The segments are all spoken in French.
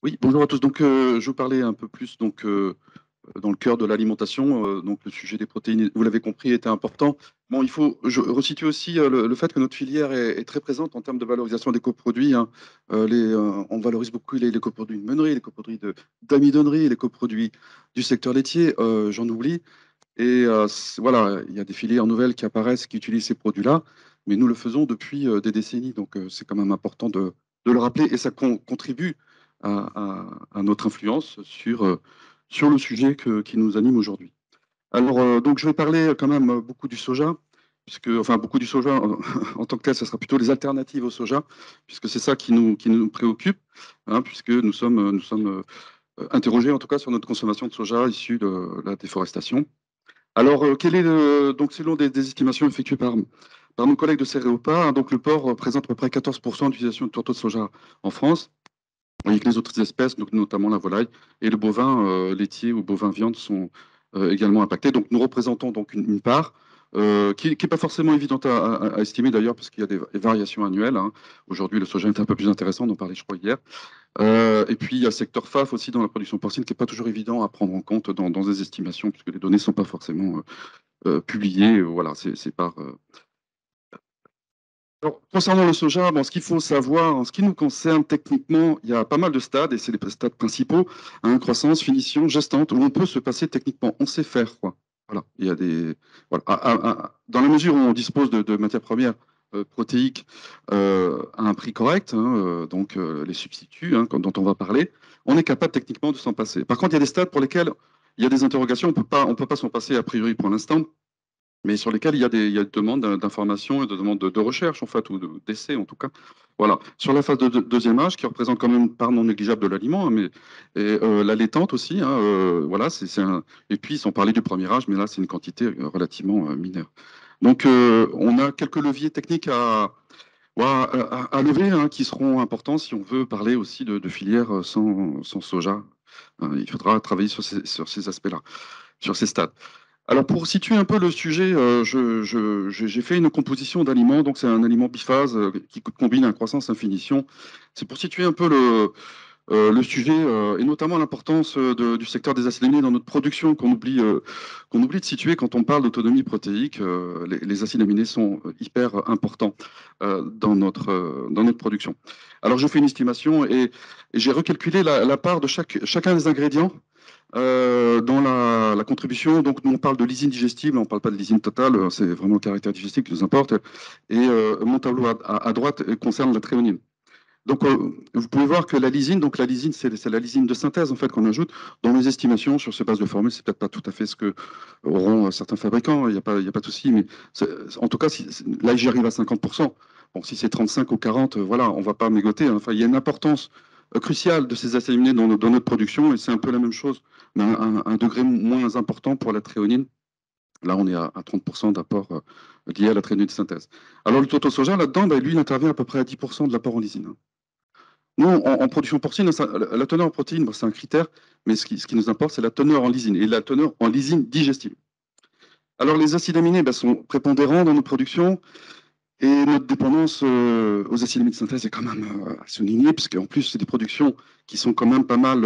Oui, bonjour à tous. Donc, je vous parlais un peu plus dans le cœur de l'alimentation. Donc, le sujet des protéines, vous l'avez compris, était important. Bon, il faut resituer aussi le fait que notre filière est très présente en termes de valorisation des coproduits, hein. On valorise beaucoup les coproduits de meunerie, les coproduits d'amidonnerie, les coproduits du secteur laitier. J'en oublie. Et voilà, il y a des filières nouvelles qui apparaissent, qui utilisent ces produits-là, mais nous le faisons depuis des décennies. Donc, c'est quand même important de le rappeler et ça contribue à notre influence sur le sujet qui nous anime aujourd'hui. Alors, donc, je vais parler quand même beaucoup du soja, enfin, beaucoup du soja en tant que tel, ce sera plutôt les alternatives au soja, puisque c'est ça qui nous préoccupe, hein, puisque nous sommes interrogés en tout cas sur notre consommation de soja issue de la déforestation. Alors, donc, selon des estimations effectuées par nos collègues de Céréopa, hein, donc le porc présente à peu près 14% d'utilisation de tourteaux de soja en France, avec les autres espèces, donc notamment la volaille, et le bovin laitier ou bovin viande sont également impactés. Donc, nous représentons donc une part qui n'est pas forcément évidente à estimer d'ailleurs, parce qu'il y a des variations annuelles, hein. Aujourd'hui, le soja est un peu plus intéressant, on en parlait, je crois, hier. Et puis, il y a le secteur FAF aussi dans la production porcine qui n'est pas toujours évident à prendre en compte dans des estimations, puisque les données ne sont pas forcément publiées. Voilà, c'est par. Alors, concernant le soja, bon, ce qu'il faut savoir, en ce qui nous concerne techniquement, il y a pas mal de stades, et c'est les stades principaux, hein, croissance, finition, gestante, où on peut se passer techniquement. On sait faire, quoi. Voilà, il y a des. Voilà. Dans la mesure où on dispose de matières premières protéiques à un prix correct, hein, donc les substituts dont on va parler, on est capable techniquement de s'en passer. Par contre, il y a des stades pour lesquels il y a des interrogations, on peut pas s'en passer a priori pour l'instant, mais sur lesquels il y a des demandes d'information et de demandes de recherche, en fait, ou d'essais, en tout cas. Voilà. Sur la phase de deuxième âge, qui représente quand même une part non négligeable de l'aliment, hein, la laitante aussi, hein, voilà, et puis, sans parler du premier âge, mais là, c'est une quantité relativement mineure. Donc, on a quelques leviers techniques voilà, à lever, hein, qui seront importants si on veut parler aussi de filières sans soja. Il faudra travailler sur ces aspects-là, sur ces stades. Alors, pour situer un peu le sujet, j'ai fait une composition d'aliments. Donc, c'est un aliment biphase qui combine un croissance, infinition. C'est pour situer un peu le sujet et notamment l'importance du secteur des acides aminés dans notre production qu'on oublie de situer quand on parle d'autonomie protéique. Les acides aminés sont hyper importants dans notre production. Alors, je fais une estimation et j'ai recalculé la part de chacun des ingrédients dans la contribution. Donc, nous, on parle de lysine digestible, on ne parle pas de lysine totale, c'est vraiment le caractère digestif qui nous importe. Et mon tableau à droite concerne la thréonine. Donc, vous pouvez voir que donc la lysine, c'est la lysine de synthèse en fait qu'on ajoute dans les estimations sur ces bases de formules. C'est peut-être pas tout à fait ce que auront certains fabricants, il y a pas de souci, mais en tout cas, là, j'y arrive à 50%. Bon, si c'est 35 ou 40, voilà, on va pas mégoter, hein. Enfin, il y a une importance cruciale de ces acides aminés dans notre production, et c'est un peu la même chose, mais à un degré moins important pour la thréonine. Là, on est à 30% d'apport lié à la thréonine de synthèse. Alors, le taux soja, là-dedans, ben, lui, il intervient à peu près à 10% de l'apport en lysine, hein. Nous, en production porcine, la teneur en protéines, bon, c'est un critère, mais ce qui nous importe, c'est la teneur en lysine et la teneur en lysine digestible. Alors, les acides aminés sont prépondérants dans nos productions et notre dépendance aux acides aminés de synthèse est quand même à souligner, puisqu'en plus, c'est des productions qui sont quand même pas mal.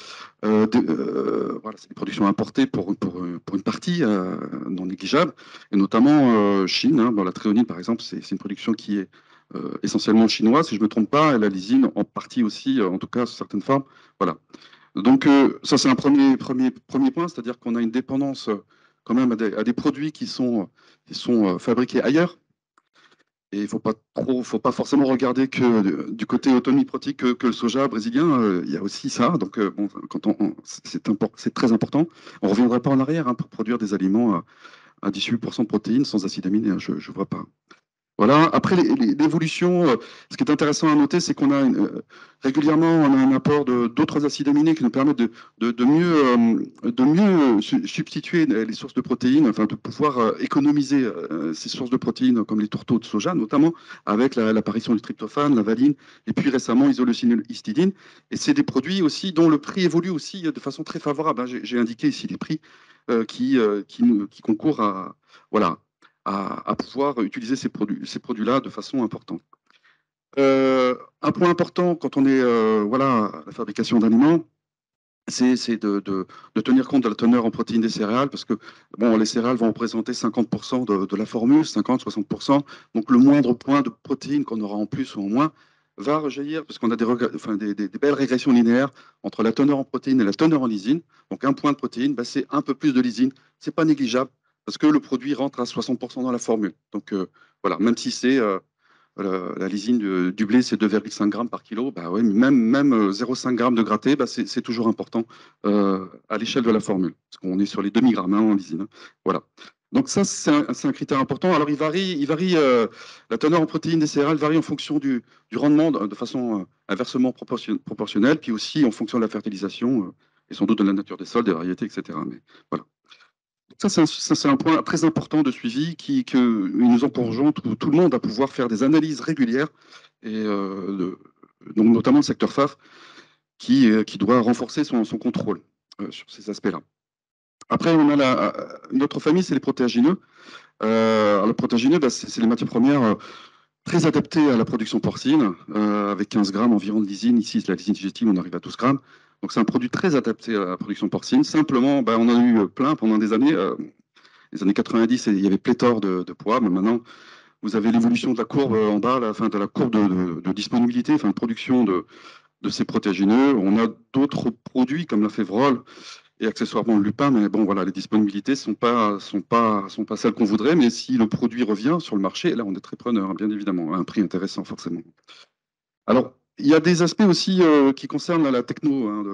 Voilà, c'est des productions importées pour une partie non négligeable, et notamment Chine, hein. Bon, la thréonine, par exemple, c'est une production qui est essentiellement chinoise, si je ne me trompe pas, et la lysine en partie aussi, en tout cas sous certaines formes. Voilà. Donc ça, c'est un premier point, c'est-à-dire qu'on a une dépendance quand même à des produits qui sont fabriqués ailleurs. Et il faut pas forcément regarder que du côté autonomie protéique que le soja brésilien. Il y a aussi ça. Donc, bon, c'est très important. On ne reviendra pas en arrière, hein, pour produire des aliments à 18% de protéines sans acides aminés, hein. Je ne vois pas. Voilà. Après, l'évolution, ce qui est intéressant à noter, c'est qu'on a régulièrement on a un apport d'autres acides aminés qui nous permettent de mieux substituer les sources de protéines, enfin de pouvoir économiser ces sources de protéines comme les tourteaux de soja, notamment avec l'apparition du tryptophane, la valine, et puis récemment isoleucine histidine. Et c'est des produits aussi dont le prix évolue aussi de façon très favorable, hein. J'ai indiqué ici les prix qui concourent voilà, à pouvoir utiliser ces produits-là de façon importante. Un point important quand on est voilà, à la fabrication d'aliments, c'est de tenir compte de la teneur en protéines des céréales, parce que bon, les céréales vont représenter 50% de la formule, 50-60%. Donc le moindre point de protéines qu'on aura en plus ou en moins va rejaillir, parce qu'on a enfin, des belles régressions linéaires entre la teneur en protéines et la teneur en lysine. Donc un point de protéines, bah, c'est un peu plus de lysine. C'est pas négligeable, parce que le produit rentre à 60% dans la formule. Donc voilà, même si c'est la lysine du blé, c'est 2,5 grammes par kilo. Bah ouais, même 0,5 grammes de gratté, bah c'est toujours important à l'échelle de la formule. Parce qu'on est sur les demi-grammes hein, en lysine. Hein. Voilà. Donc ça, c'est un critère important. Alors il varie la teneur en protéines des céréales varie en fonction du rendement de façon inversement proportionnelle, puis aussi en fonction de la fertilisation et sans doute de la nature des sols, des variétés, etc. Mais voilà. Ça, c'est un point très important de suivi que nous encourageons tout le monde à pouvoir faire des analyses régulières, et donc notamment le secteur FAF, qui doit renforcer son contrôle sur ces aspects-là. Après, on a une autre famille, c'est les protéagineux. Alors, les protéagineux, bah, c'est les matières premières très adaptées à la production porcine, avec 15 grammes environ de lysine. Ici, la lysine digestive, on arrive à 12 grammes. Donc, c'est un produit très adapté à la production porcine. Simplement, bah, on en a eu plein pendant des années. Les années 90, il y avait pléthore de poids, mais maintenant, vous avez l'évolution de la courbe en bas, fin, de la courbe de disponibilité, enfin de production de ces protéagineux. On a d'autres produits comme la févrole et accessoirement le lupin, mais bon, voilà, les disponibilités sont pas celles qu'on voudrait, mais si le produit revient sur le marché, là, on est très preneur, hein, bien évidemment, à un prix intéressant, forcément. Alors, il y a des aspects aussi qui concernent la techno, hein,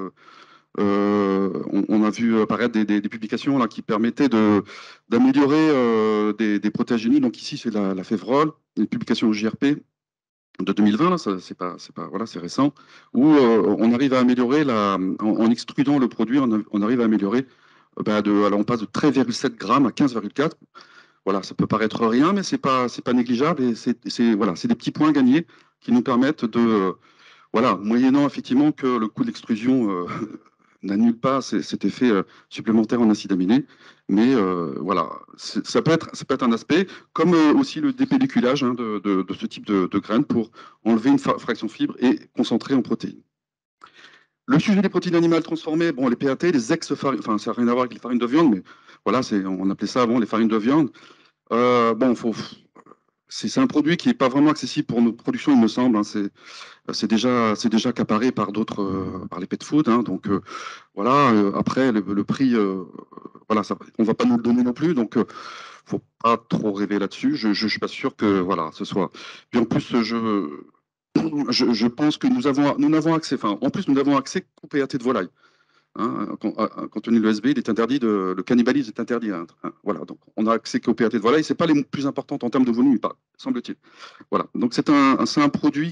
on a vu apparaître des publications là, qui permettaient d'améliorer des protéagineux. Donc ici, c'est la févrole, une publication au JRP de 2020, là, voilà, c'est récent, où on arrive à améliorer, en extrudant le produit, on arrive à améliorer, alors on passe de 13,7 grammes à 15,4. Voilà, ça peut paraître rien, mais c'est pas négligeable, et voilà, c'est des petits points gagnés qui nous permettent voilà, moyennant effectivement que le coût de l'extrusion n'annule pas cet effet supplémentaire en acide aminé. Mais voilà, ça peut être un aspect, comme aussi le dépelliculage hein, de ce type de graines pour enlever une fraction fibre et concentrer en protéines. Le sujet des protéines animales transformées, bon, les PAT, les ex-farines, enfin, ça n'a rien à voir avec les farines de viande, mais voilà, on appelait ça avant les farines de viande. Bon, c'est un produit qui n'est pas vraiment accessible pour notre production, il me semble. Hein, c'est déjà accaparé par d'autres, par les pet food. Hein, donc voilà. Après, le prix, voilà, on va pas nous le donner non plus. Donc, faut pas trop rêver là-dessus. Je suis pas sûr que voilà, ce soit. Puis en plus, je pense que nous n'avons accès. Enfin, en plus, nous n'avons accès qu'au PAT de volaille. Hein, compte tenu de l'ESB, il est interdit le cannibalisme est interdit. Hein, voilà, donc on a accès qu'au PAT de volaille. C'est pas les plus importantes en termes de volume, semble-t-il. Voilà. Donc c'est un produit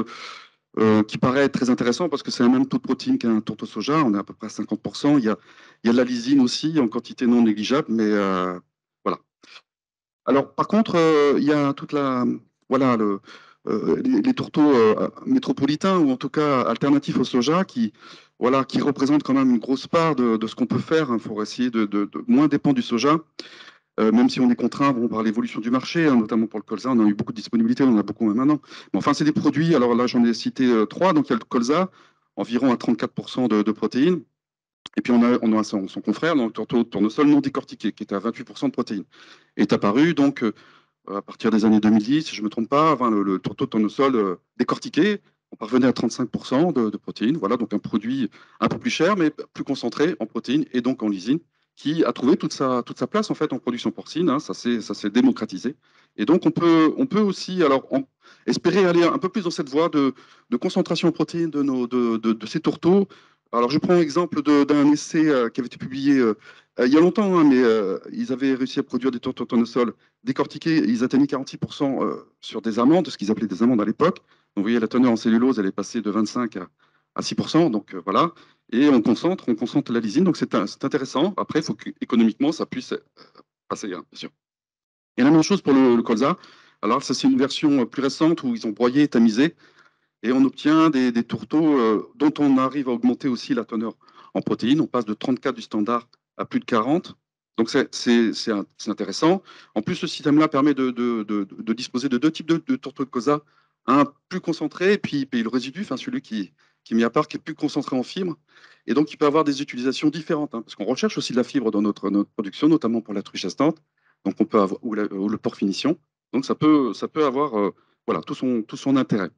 qui paraît être très intéressant parce que c'est le même taux de protéines qu'un tourteau soja, on est à peu près à 50%. Il y a de la lysine aussi en quantité non négligeable, mais voilà. Alors par contre, il y a toute voilà, les tourteaux métropolitains ou en tout cas alternatifs au soja voilà, qui représentent quand même une grosse part de ce qu'on peut faire hein, pour essayer de moins dépendre du soja. Même si on est contraint bon, par l'évolution du marché, hein, notamment pour le colza, on a eu beaucoup de disponibilité, on en a beaucoup même maintenant. Mais enfin, c'est des produits, alors là j'en ai cité trois, donc il y a le colza, environ à 34% de protéines, et puis on a son confrère, donc le tournesol non décortiqué, qui est à 28% de protéines, est apparu donc à partir des années 2010, si je ne me trompe pas, enfin, le tournesol décortiqué, on parvenait à 35% de protéines, voilà, donc un produit un peu plus cher, mais plus concentré en protéines et donc en lysine qui a trouvé toute sa place en fait en production porcine. Hein, ça s'est démocratisé. Et donc on peut aussi alors espérer aller un peu plus dans cette voie de concentration en protéines de ces tourteaux. Alors je prends l'exemple d'un essai qui avait été publié il y a longtemps, hein, mais ils avaient réussi à produire des tourteaux tournesol décortiqués. Ils atteignaient 46% sur des amandes, ce qu'ils appelaient des amandes à l'époque. Donc vous voyez la teneur en cellulose, elle est passée de 25 à 6%. Donc voilà. Et on concentre la lysine, donc c'est intéressant. Après, il faut qu'économiquement, ça puisse passer, hein, bien sûr. Et la même chose pour le colza. Alors, ça, c'est une version plus récente où ils ont broyé et tamisé, et on obtient des tourteaux dont on arrive à augmenter aussi la teneur en protéines. On passe de 34 du standard à plus de 40. Donc, c'est intéressant. En plus, ce système-là permet de disposer de deux types de tourteaux de colza un plus concentré, et puis le résidu, enfin celui qui est mis à part, qui est plus concentré en fibres. Et donc, il peut avoir des utilisations différentes, hein, parce qu'on recherche aussi de la fibre dans notre production, notamment pour la truie gestante. Donc, on peut avoir, ou le porc finition. Donc, ça peut avoir voilà, tout son intérêt.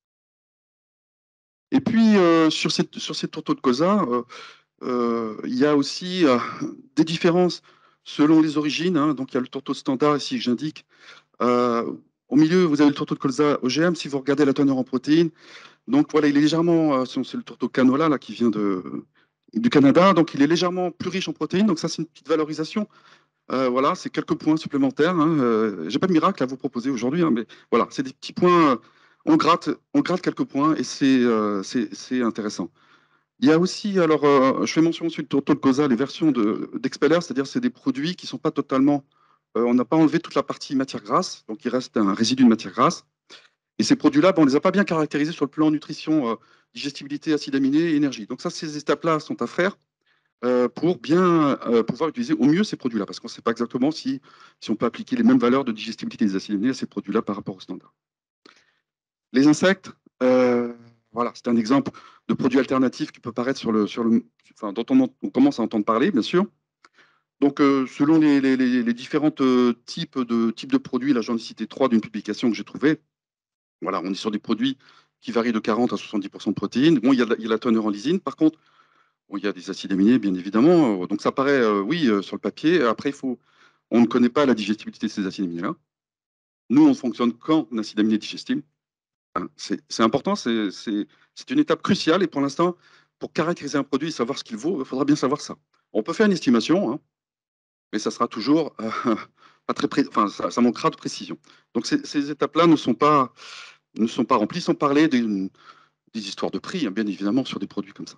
Et puis, sur ces tourteaux de colza, il y a aussi des différences selon les origines, hein. Donc, il y a le tourteau standard ici que j'indique. Euh, Au milieu, vous avez le tourteau de colza OGM. Si vous regardez la teneur en protéines, donc voilà, il est légèrement, c'est le tourteau canola là, qui vient du Canada. Donc, il est légèrement plus riche en protéines. Donc, ça, c'est une petite valorisation. Voilà, c'est quelques points supplémentaires, hein. J'ai pas de miracle à vous proposer aujourd'hui, hein, mais voilà, c'est des petits points. On gratte quelques points et c'est intéressant. Il y a aussi, alors, je fais mention aussi de tourteau de colza, les versions d'Expeller, c'est-à-dire c'est des produits qui sont pas totalement, on n'a pas enlevé toute la partie matière grasse, donc il reste un résidu de matière grasse. Et ces produits-là, ben, on ne les a pas bien caractérisés sur le plan nutrition, digestibilité, acides aminés et énergie. Donc ça, ces étapes-là sont à faire pour bien pouvoir utiliser au mieux ces produits-là, parce qu'on ne sait pas exactement si on peut appliquer les mêmes valeurs de digestibilité des acides aminés à ces produits-là par rapport aux standards. Les insectes, voilà, c'est un exemple de produit alternatif qui peut paraître enfin, dont on commence à entendre parler, bien sûr. Donc, selon les différents types de produits, là j'en ai cité trois d'une publication que j'ai trouvée. Voilà, on est sur des produits qui varient de 40 à 70% de protéines. Bon, il y a la teneur en lysine. Par contre, bon, il y a des acides aminés, bien évidemment. Donc, ça paraît, oui, sur le papier. Après, on ne connaît pas la digestibilité de ces acides aminés-là. Nous, on fonctionne qu'en acide aminé digestible. Hein, c'est important, c'est une étape cruciale. Et pour l'instant, pour caractériser un produit et savoir ce qu'il vaut, il faudra bien savoir ça. On peut faire une estimation, hein, mais ça sera toujours pas très enfin, ça manquera de précision. Donc, ces étapes-là ne sont pas remplies, sans parler des histoires de prix, hein, bien évidemment, sur des produits comme ça.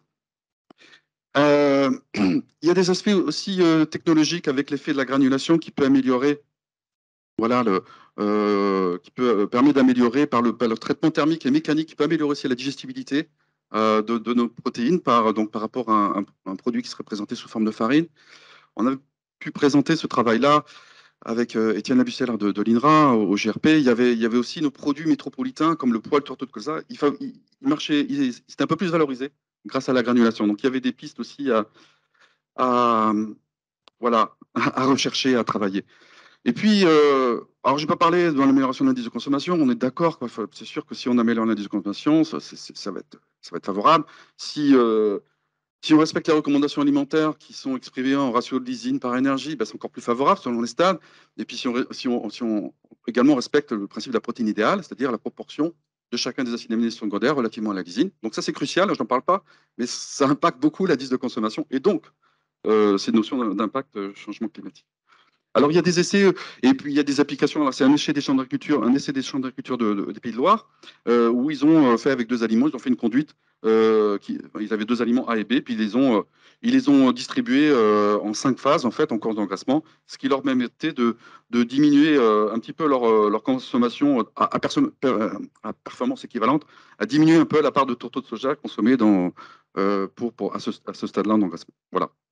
Il y a des aspects aussi technologiques avec l'effet de la granulation qui peut améliorer, voilà, qui peut permettre d'améliorer par le traitement thermique et mécanique, qui peut améliorer aussi la digestibilité de nos protéines donc par rapport à un produit qui serait présenté sous forme de farine. On a pu présenter ce travail-là avec Étienne Labussel de l'INRA au GRP. Il y avait aussi nos produits métropolitains comme le poil tourteau de colza. C'était un peu plus valorisé grâce à la granulation. Donc il y avait des pistes aussi à, voilà, à rechercher, à travailler. Et puis, alors je n'ai pas parlé de l'amélioration de l'indice de consommation. On est d'accord, quoi. C'est sûr que si on améliore l'indice de consommation, ça va être favorable. Si on respecte les recommandations alimentaires qui sont exprimées en ratio de lysine par énergie, ben, c'est encore plus favorable selon les stades. Et puis si on également respecte le principe de la protéine idéale, c'est-à-dire la proportion de chacun des acides aminés secondaires relativement à la lysine. Donc ça, c'est crucial, je n'en parle pas, mais ça impacte beaucoup l'indice de consommation et donc ces notions d'impact changement climatique. Alors, il y a des essais, et puis il y a des applications. Alors, c'est un essai des champs d'agriculture des Pays de Loire, où ils ont fait avec deux aliments, ils ont fait une conduite. Ils avaient deux aliments A et B, puis ils les ont distribués en 5 phases, en fait, en course d'engraissement, ce qui leur permettait de diminuer un petit peu leur consommation à performance équivalente, à diminuer un peu la part de tourteaux de soja consommés à ce stade-là d'engraissement. Voilà.